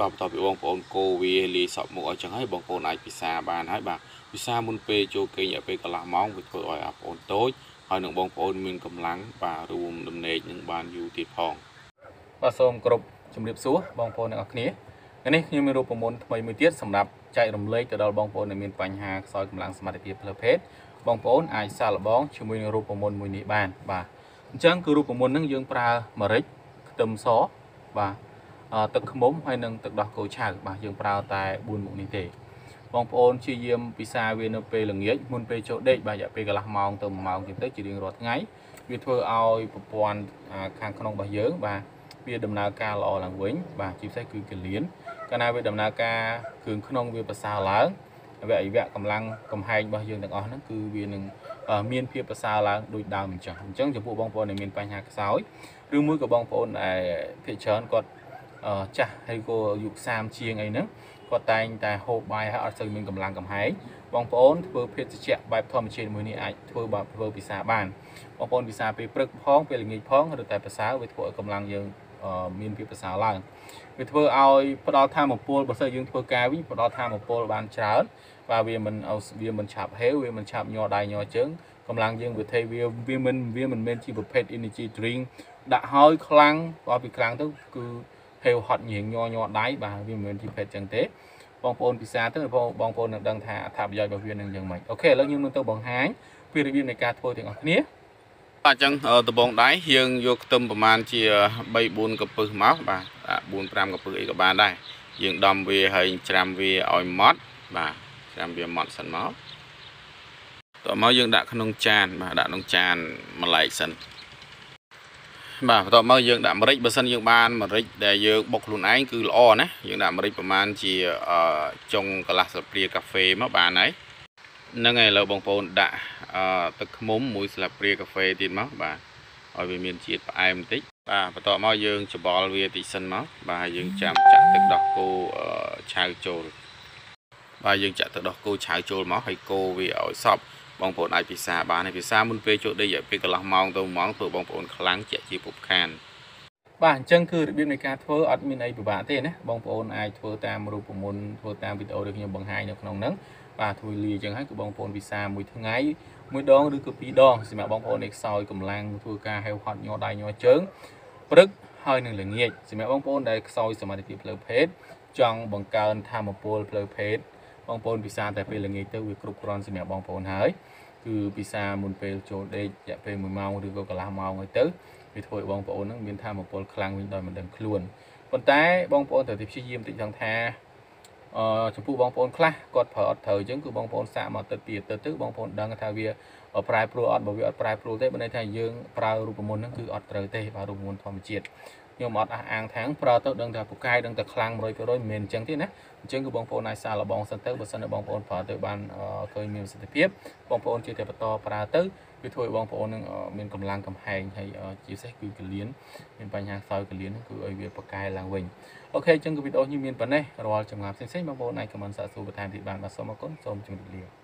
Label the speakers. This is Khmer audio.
Speaker 1: បាទតើបងប្អូនកូវាលីសក់មុខអញ្ចឹងហើយបងប្អូនអាចពិសាបានហើយបាទពិសាមុនពេលចូលគេងរយៈពេលកន្លះម៉ោងវាធ្វើឲ្យបងប្អូនតូចហើយនឹងបងប្អូនមានកម្លាំងបាទរួមដំណេកនឹងបានយូរទៀតផងបាទសូមគោរពជំរាបសួរបងប្អូនទាំងអស់គ្នានេះខ្ញុំមានរូបមន្តថ្មីមួយទៀតសម្រាប់ចែករំលែកទៅដល់បងប្អូនដែលមានបញ្ហាខ្សោយកម្លាំងសមត្ថភាពផ្លូវភេទបងប្អូនអាចសាកល្បងជាមួយនឹងរូបមន្តមួយនេះបានបាទអញ្ចឹងគឺរូបមន្តហ្នឹងយើងប្រើម្រេចខ្ទឹមសបាទទឹកឃ្មុំហើយនឹងទឹកដោះគោឆៅបាទយើងប្រើតែ4មុខនេះទេបងប្អូនព្យាយាមពិសាវានៅពេលល្ងាចមុនពេលចូលដេកបាទរយៈពេលកន្លះម៉ោងទៅ1ម៉ោងទៀតទៅជារៀងរាល់ថ្ងៃវាធ្វើឲ្យប្រព័ន្ធខាងក្នុងរបស់យើងបាទវាដំណើរការល្អឡើងវិញបាទជាពិសេសគឺកលៀនកាលណាវាដំណើរការគ្រឿងក្នុងវាប្រសើរឡើងវគ្គកម្លាំងកំហែងរបស់យើងទាំងអស់ហ្នឹងគឺវានឹងមានភាពប្រសើរឡើងដូចដើមអញ្ចឹងចំពោះបងប្អូនដែលមានបញ្ហាខ្សោយឬមួយក៏បងប្អូនដែលភាគច្រើនគាត់ចាស់ហើយក៏អាយុ30ជាងអីហ្នឹងគាត់តែងតែហូបបាយហើយអត់សូវមានកម្លាំងកំហែងបងប្អូនធ្វើភេសជ្ជៈបែបធម្មជាតិមួយនេះអាចធ្វើពិសាបានបងប្អូនពិសាពេលព្រឹកផងពេលល្ងាចផងឬតែប្រសើរវាធ្វើឲ្យកម្លាំងយើងមានភាពប្រសើរឡើងវាធ្វើឲ្យផ្ដល់ថាមពលបើសិនយើងធ្វើការវិញផ្ដល់ថាមពលបានច្រើនបាទវាមិនឆាប់ហេវវាមិនឆាប់ញ័រដៃញ័រជើងកម្លាំងយើងវាមិនមែនជាប្រភេទ energy drink ដាក់ហើយខ្លាំងបើពីខ្លាំងទៅគឺហេវហត់ញៀងញ័រដៃបាទវាមិនមែនជាប្រភេទចឹងទេបងប្អូនពិសាទៅបងប្អូននឹងដឹងថាអត្ថប្រយោជន៍របស់វានឹងយ៉ាងម៉េចអូខេឥឡូវខ្ញុំនឹងទៅបង្ហាញពីរបៀបនៃការធ្វើទាំងអស់គ្នាបាទអញ្ចឹងដំបងដៃយើងយកខ្ទឹមប្រហែលជា3 4 កំពឹសមកបាទ4 5 កំពឹសអីក៏បានដែរយើងដំវាហើយច្រាំវាឲ្យម៉ត់បាទច្រាំវាម៉ត់សិនមកតោះមកយើងដាក់ក្នុងចានបាទដាក់ក្នុងចានម្លែកសិនបាទបន្ទាប់មកយើងដាក់ម្រេចបើសិនយើងបានម្រេចដែលយើងបុកខ្លួនឯងគឺល្អណាយើងដាក់ម្រេចប្រហែលជាចុងកន្លះស្លាបព្រាកាហ្វេមកបានហើយហ្នឹងហើយឥឡូវបងប្អូនដាក់ទឹកឃ្មុំ1ស្លាបព្រាកាហ្វេទៀតមកបាទឲ្យវាមានជាតិផ្អែមបន្តិចបាទបន្ទាប់មកយើងច្បល់វាតិចសិនមកបាទយើងចាំចាក់ទឹកដោះគោឆៅចូលបាទយើងចាក់ទឹកដោះគោឆៅចូលមកហើយកូរវាឲ្យសព្វបងប្អូនអាចពិសាបានហើយពិសាមុនពេលចូលដេករយៈពេលកន្លះម៉ោងទៅ1ម៉ោងធ្វើបងប្អូនខ្លាំងជាក់ជាពុបខានបាទអញ្ចឹងគឺរបៀបនៃការធ្វើអត់មានអីពិបាកទេណាបងប្អូនអាចធ្វើតាមរូបមន្តធ្វើតាមវីដេអូដែលខ្ញុំបង្ហាញនៅក្នុងហ្នឹងបាទធ្វើលាអញ្ចឹងហើយគឺបងប្អូនពិសាមួយថ្ងៃមួយដងឬក៏2 ដងសម្រាប់បងប្អូនដែលខ្សោយកម្លាំងធ្វើការហេវហត់ញ័រដៃញ័រជើងព្រឹកហើយនឹងល្ងាចសម្រាប់បងប្អូនដែលខ្សោយសមត្ថភាពផ្លូវភេទចង់បង្កើនថាមពលផ្លូវភេទបងប្អូនពិសាតែពេលល្ងាចទៅវាគ្រប់គ្រាន់សម្រាប់បងប្អូនហើយគឺពិសាមុនពេលចូលដេករយៈពេល1ម៉ោងឬក៏កន្លះម៉ោងហើយទៅវាធ្វើឲ្យបងប្អូននឹងមានថាមពលខ្លាំងវិញដោយមិនដឹងខ្លួនប៉ុន្តែបងប្អូនត្រូវតែព្យាយាមតិចចង់ថាចំពោះបងប្អូនខ្លះគាត់ប្រើអត់ត្រូវអញ្ចឹងគឺបងប្អូនសាកមកទឹកពីទឹកទៅបងប្អូនដឹងថាវាប្រែប្រួលអត់បើវាអត់ប្រែប្រួលទេបើន័យថាយើងប្រើរូបមន្តហ្នឹងគឺអត់ត្រូវទេបាទរូបមន្តធម្មជាតិខ្ញុំអត់អះអាងថាប្រើទៅដឹងថាពូកែដឹងតែខ្លាំង100%មិនមែនអញ្ចឹងទេណាអញ្ចឹងគឺបងប្អូនអាចសាកល្បងសិនទៅបើសិនជាបងប្អូនប្រើទៅបានឃើញមានប្រសិទ្ធភាពបងប្អូនជឿតែបន្តប្រើទៅវាធ្វើឲ្យបងប្អូននឹងមានកម្លាំងកំហែងហើយជាពិសេសគឺកលៀនមានបញ្ហាខ្សោយកលៀនគឺឲ្យវាប្រកែឡើងវិញអូខេអញ្ចឹងគឺវីដេអូនេះមានប៉ុណ្ណេះរាល់ចម្ងាយផ្សេងៗបងប្អូនអាចខមមិនសាកសួរបន្ថែមទៀតបានបាទសូមអរគុណសូមជម្រាបលា